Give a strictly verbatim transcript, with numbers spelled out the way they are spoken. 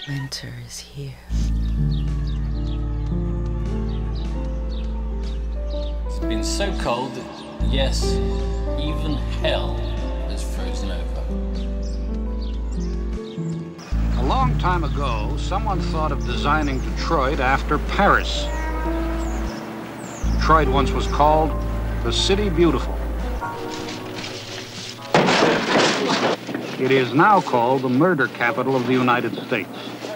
Winter is here. It's been so cold that, yes, even hell has frozen over. A long time ago, someone thought of designing Detroit after Paris. Detroit once was called the City Beautiful. It is now called the murder capital of the United States.